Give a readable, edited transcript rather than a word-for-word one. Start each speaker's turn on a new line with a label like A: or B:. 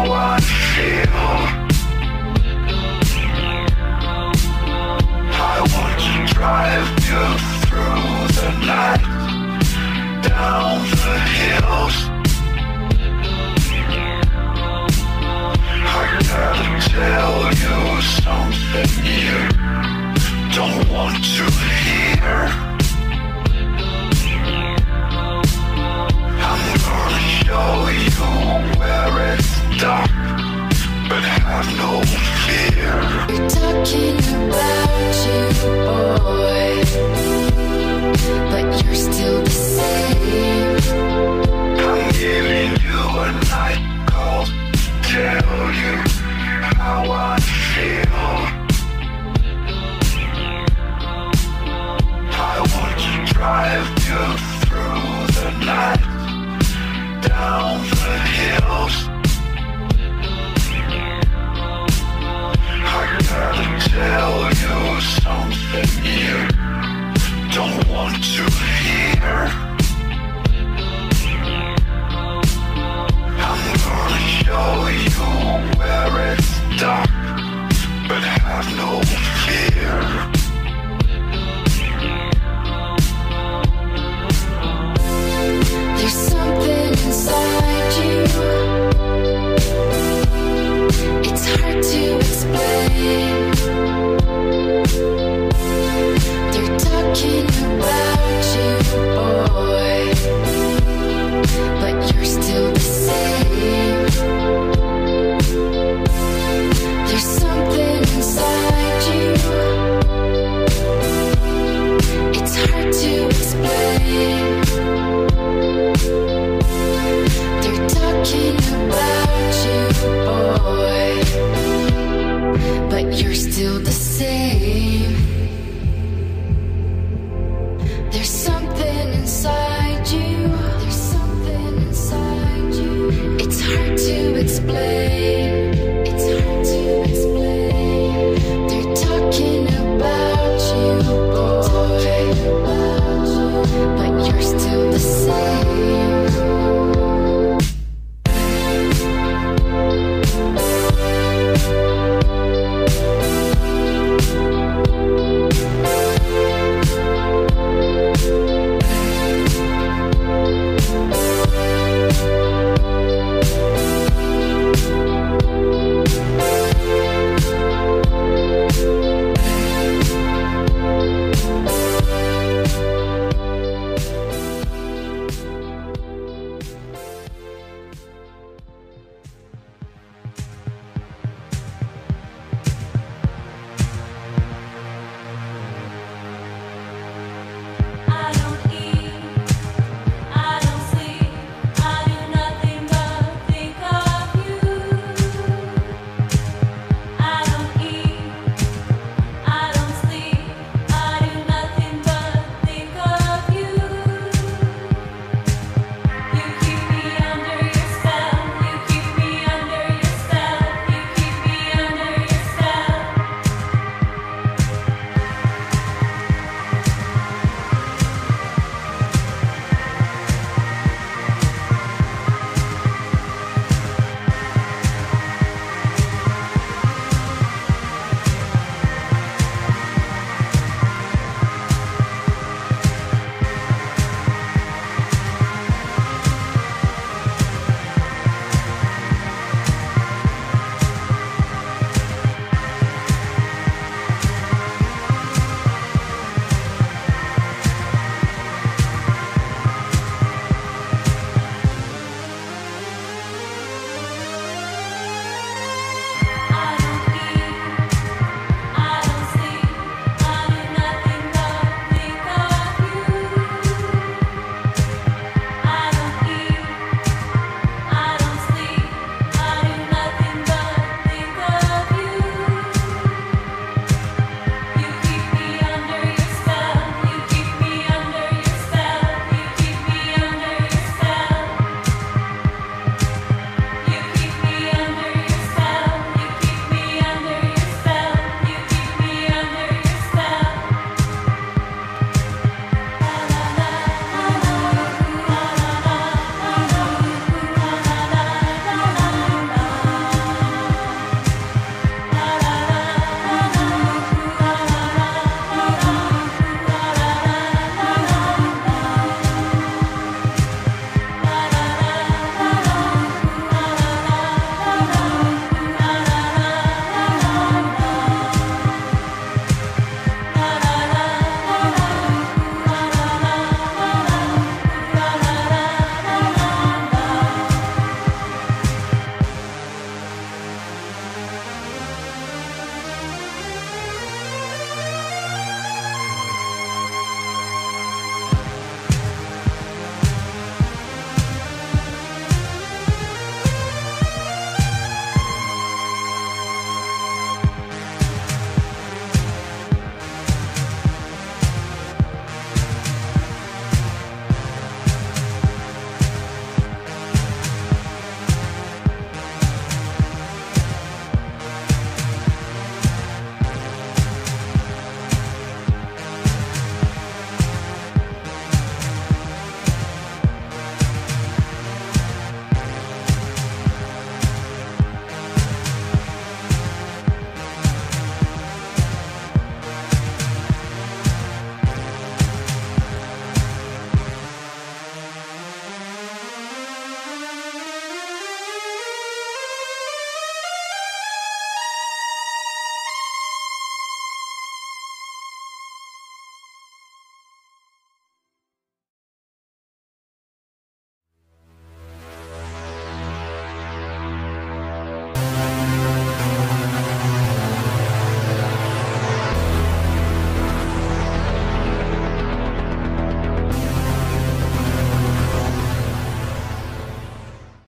A: how I feel. I want to drive you through the night, down the hills. I gotta tell you something you don't want to hear. I'm gonna show you where it's dark, but have no fear.
B: You're talking about you, boy, but you're still the same.
A: I'm giving you a night call to tell you how I feel. I want to drive you through the night, down the hills. I gotta tell you something you don't want to hear. I'm gonna show you where it's dark, but have no fear.
B: There's something inside you. It's hard to explain. They're talking about you, boy, but you're still the same. There's something inside you. It's hard to explain. They're talking about you, boy, but you're still the same. There's something inside you. There's something inside you. It's hard to explain.